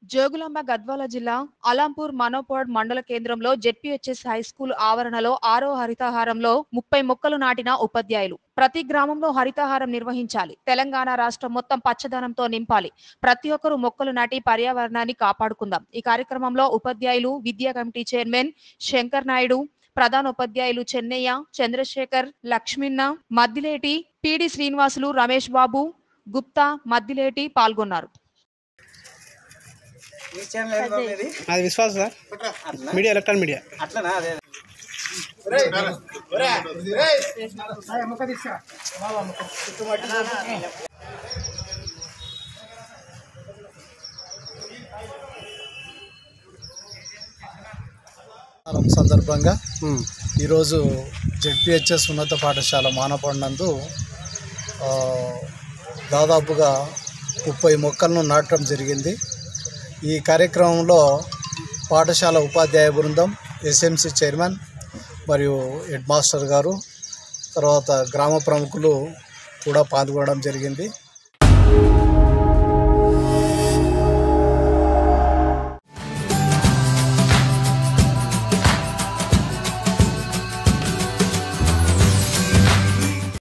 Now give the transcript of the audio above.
జోగులాంబ గద్వాల జిల్లా అలంపూర్ మనోపాడ్ మండల కేంద్రంలో జెడ్పీహెచ్ఎస్ హైస్కూల్ ఆవరణలో 6వ హరితహారంలో 30 మొక్కలు నాటిన ఉపాధ్యాయులు. ప్రతి గ్రామంలో హరితహారం నిర్వహించాలి. తెలంగాణ రాష్ట్రం మొత్తం పచ్చదనంతో నింపాలి. ప్రతి ఒక్కరూ మొక్కలు నాటి పర్యావరణాన్ని కాపాడుకుందాం. ఈ కార్యక్రమంలో ఉపాధ్యాయులు, విద్యా కమిటీ చైర్మన్ శంకర్ నాయుడు, ప్రధానోపాధ్యాయులు చెన్నయ్య, చంద్రశేఖర్, లక్ష్మీన్న, మద్దిలేటి, పిడి శ్రీనివాసులు, రమేష్ బాబు, గుప్తా, మద్దిలేటి పాల్గొన్నారు. అది Vishwas sir media electronic media అట్లనా అదే సందర్భంగా ఈరోజు జెడ్పీహెచ్ఎస్ ఉన్నత పాఠశాల మానపాడు నందు దాదాపుగా 30 మొక్కలను నాటడం జరిగింది. ఈ కార్యక్రమంలో పాఠశాల ఉపాధ్యాయ బృందం, ఎస్ఎంసీ చైర్మన్ మరియు హెడ్ మాస్టర్ గారు, తర్వాత గ్రామ ప్రముఖులు కూడా పాల్గొనడం జరిగింది.